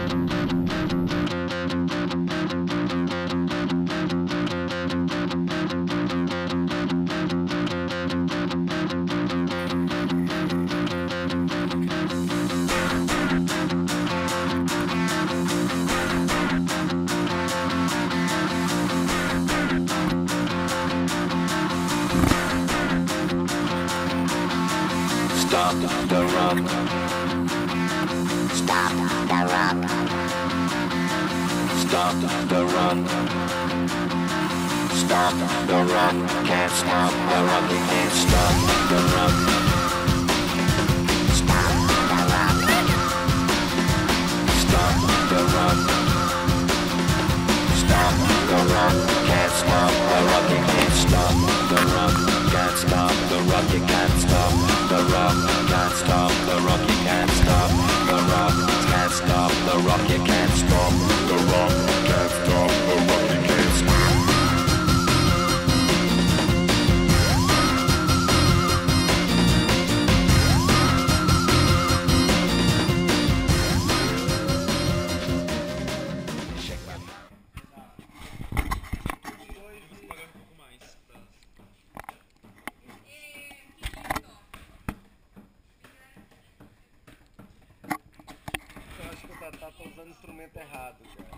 Stop the rock. Stop the rock. Stop the rock. Stop the rock. Can't stop the rock. You can't stop the rock. Stop the rock. Stop the rock. Stop the rock. Can't stop the rock. You can't stop the rock. Can't stop the rock. You can't stop the rock. Can't stop the rock. You can't stop the rock. Can't stop the rock. You can't stop the rock. Can't stop the rock. You can't stop. Tá usando o instrumento errado, cara.